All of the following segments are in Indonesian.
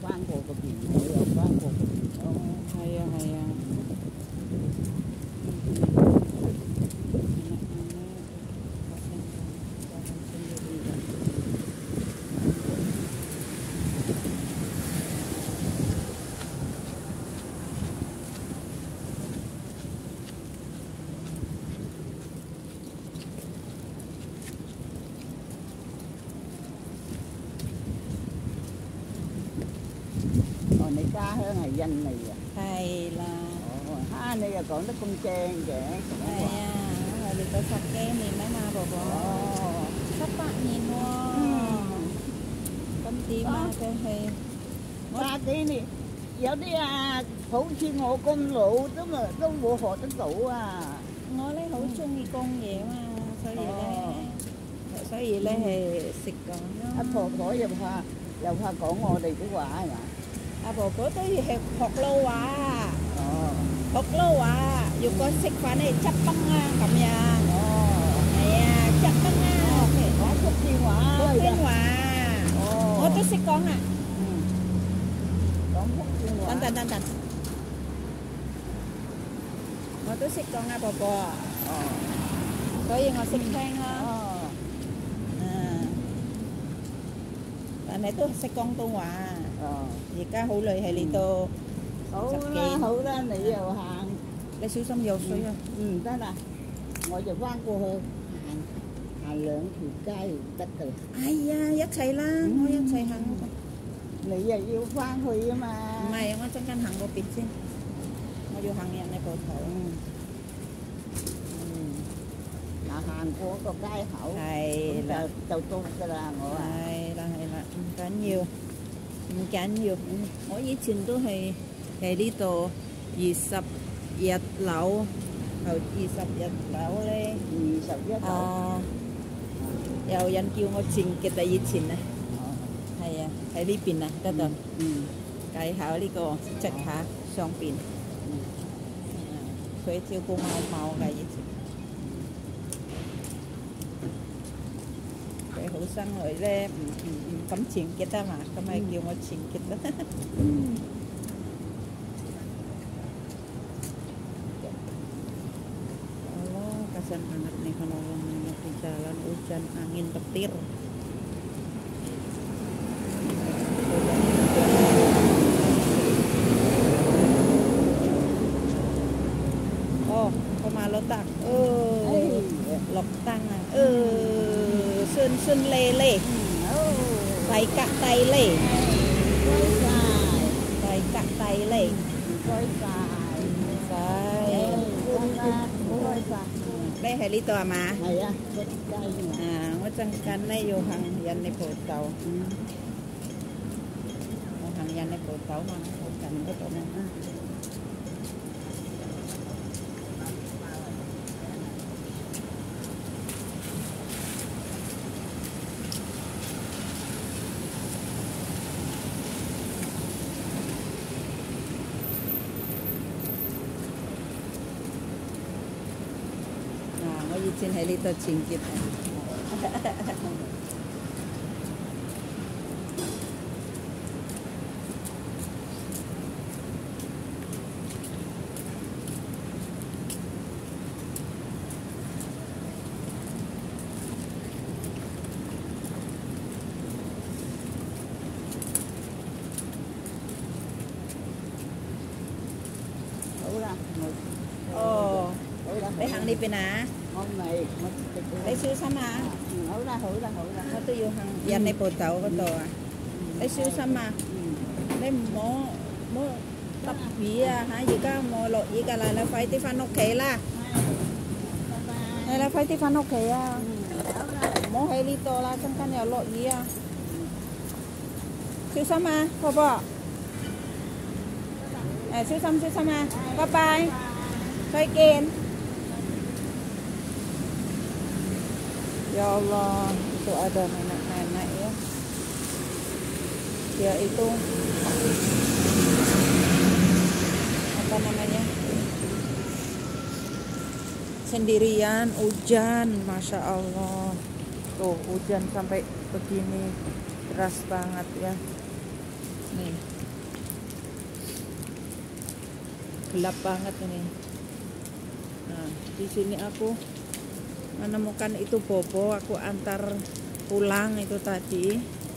翻過個邊，我又翻過個邊。哦， 係啊係啊。 你家鄉係印尼啊？ 係啦。 哦，你又講得咁正嘅。 係啊，我哋到十幾年啦嘛，婆婆。 哦 18年喎。咁點啊？佢係廿幾年，有啲啊，好似我咁老都冇學得到啊。 我咧好中意講嘢嘛，所以咧係識講咯。 阿婆婆又怕講我哋啲話係嘛？ 阿婆婆都要學撈話， 哦， 學撈話，如果食飯咧執崩啊咁樣。 哦， 係啊，執崩啊。 講福建話。 福建話。 哦， 我都識講啊。 講福建話。 等，我都識講啊，婆婆。 哦， 所以我識聽啦。 哦， 但係都識廣東話。 哦， 而家好耐喺呢度。 好啦，你又行， 你小心有水啊。 得啦，我就翻過去行兩條街就得㗎啦。 哎呀，一齊啦，我一齊行。 你又要翻去啊嘛？ 唔係，我陣間行個邊先。我要行人哋個頭。 嗱，行過個街口， 係啦， 就到㗎啦，我話。 係啦，唔緊要，我以前都係喺呢度21樓，後21樓咧。 21樓。 哦，有人叫我前嘅第二前啊。係啊，喺呢邊啊，得到。計下呢個即下上邊。佢照顧貓嘅以前。佢好生女咧，唔敢前結啊嘛，咁咪叫我前結啦。Allah, kasihan banget nih kalau di jalan hujan angin petir. Oh, pemalo tak. Lộc tăng à. Sơn lê. Tay cạ tay lê. Tay cạ tay lê. Đây係呢度係嘛？ 係啊，嗰啲雞啊。 我陣間咧要行人哋鋪頭。我行人哋鋪頭嘛，好近嗰度嘛。我以前喺呢度前結啊。 好啦， 哦，你行呢邊啊？ 我唔係， 你小心啊！ 好啦， 我都要行人哋鋪頭嗰度啊！你小心啊！你唔好揼雨啊嚇！而家冇落雨㗎啦，你快啲翻屋企啦！你快啲翻屋企啊！唔好喺呢度啦，陣間又落雨啊！小心啊，婆婆！小心啊！拜拜，再見。Ya Allah, itu ada nenek-nenek ya. Dia itu apa namanya? Sendirian, hujan, Masya Allah. Tuh, hujan sampai begini, deras banget ya. Nih. gelap banget ini. Nah, di sini aku menemukan itu Bobo, aku antar pulang itu tadi.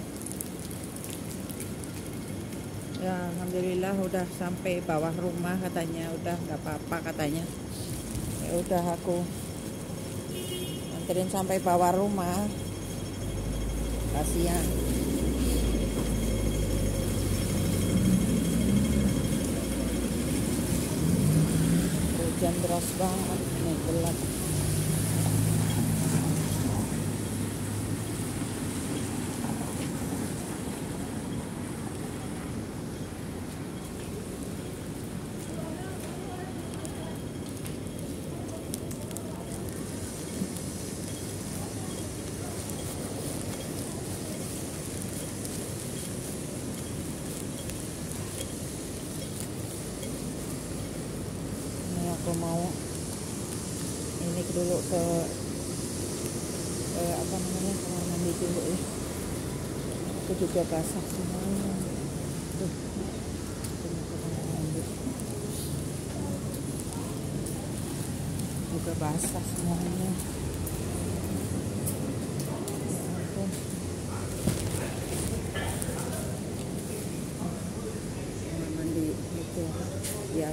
Ya, alhamdulillah udah sampai bawah rumah katanya, udah nggak apa-apa katanya. Ya udah aku anterin sampai bawah rumah. Kasihan. Hujan deras banget, ini gelap. Aku mau ini dulu ke apa namanya, kamar mandi dulu ya. Aku juga basah semuanya. Tuh, aku mau ke kamar mandi. Juga basah semuanya. Ya ampun. Kamar mandi itu ya.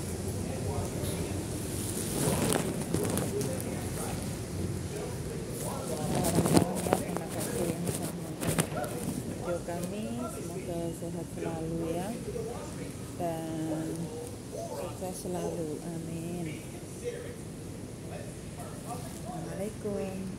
Kami semoga sehat selalu ya, dan sukses selalu, amin. Assalamualaikum.